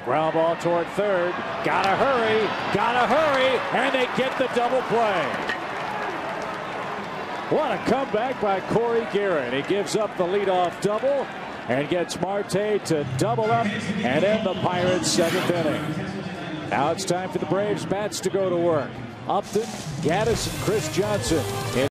Ground ball toward third. Gotta hurry, and they get the double play. What a comeback by Cory Gearrin. He gives up the leadoff double and gets Marte to double up and end the Pirates' seventh inning. Now it's time for the Braves bats to go to work. Upton, Gaddis, and Chris Johnson.